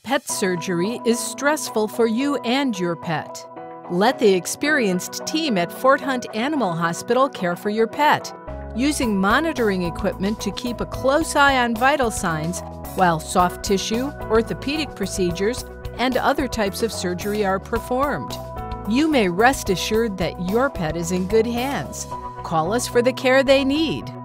Pet surgery is stressful for you and your pet. Let the experienced team at Fort Hunt Animal Hospital care for your pet, using monitoring equipment to keep a close eye on vital signs while soft tissue, orthopedic procedures, and other types of surgery are performed. You may rest assured that your pet is in good hands. Call us for the care they need.